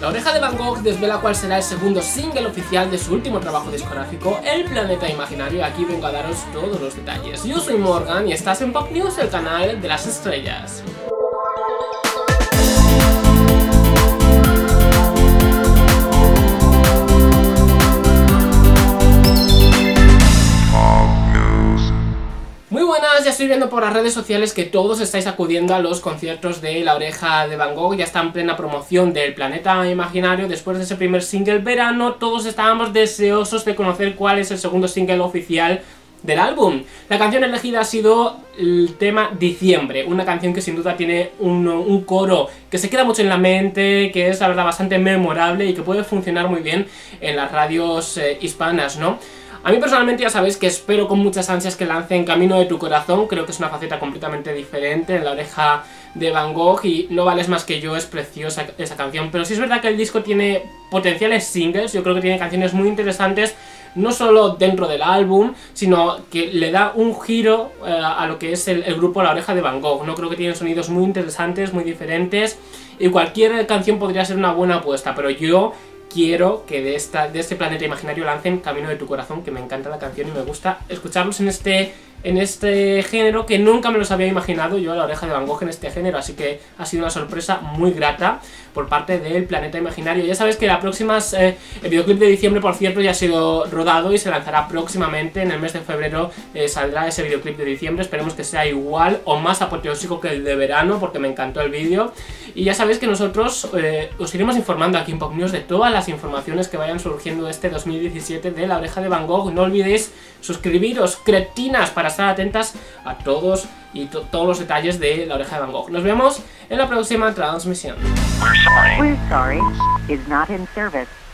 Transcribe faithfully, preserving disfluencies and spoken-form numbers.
La Oreja de Van Gogh desvela cuál será el segundo single oficial de su último trabajo discográfico, El Planeta Imaginario, y aquí vengo a daros todos los detalles. Yo soy Morgan y estás en Pop News, el canal de las estrellas. Muy buenas, ya estoy viendo por las redes sociales que todos estáis acudiendo a los conciertos de La Oreja de Van Gogh. Ya está en plena promoción del Planeta Imaginario. Después de ese primer single verano, todos estábamos deseosos de conocer cuál es el segundo single oficial del álbum. La canción elegida ha sido el tema Diciembre, una canción que sin duda tiene un, un coro que se queda mucho en la mente, que es la verdad bastante memorable y que puede funcionar muy bien en las radios eh, hispanas, ¿no? A mí personalmente ya sabéis que espero con muchas ansias que lancen Camino de tu Corazón. Creo que es una faceta completamente diferente en La Oreja de Van Gogh y No vales más que yo, es preciosa esa canción. Pero sí es verdad que el disco tiene potenciales singles, yo creo que tiene canciones muy interesantes, no solo dentro del álbum, sino que le da un giro eh, a lo que es el, el grupo La Oreja de Van Gogh, ¿no? Creo que tiene sonidos muy interesantes, muy diferentes, y cualquier canción podría ser una buena apuesta, pero yo quiero que de, esta, de este Planeta Imaginario lancen Camino de tu Corazón, que me encanta la canción y me gusta escucharlos en este, en este género que nunca me los había imaginado yo a La Oreja de Van Gogh en este género, así que ha sido una sorpresa muy grata por parte del Planeta Imaginario. Ya sabéis que la próxima, eh, el videoclip de diciembre, por cierto, ya ha sido rodado y se lanzará próximamente, en el mes de febrero eh, saldrá ese videoclip de diciembre. Esperemos que sea igual o más apoteósico que el de verano, porque me encantó el vídeo. Y ya sabéis que nosotros eh, os iremos informando aquí en Pop News de todas las informaciones que vayan surgiendo este dos mil diecisiete de La Oreja de Van Gogh. No olvidéis suscribiros, cretinas, para estar atentas a todos y to todos los detalles de La Oreja de Van Gogh. Nos vemos en la próxima transmisión. We're sorry. We're sorry. Is not in service.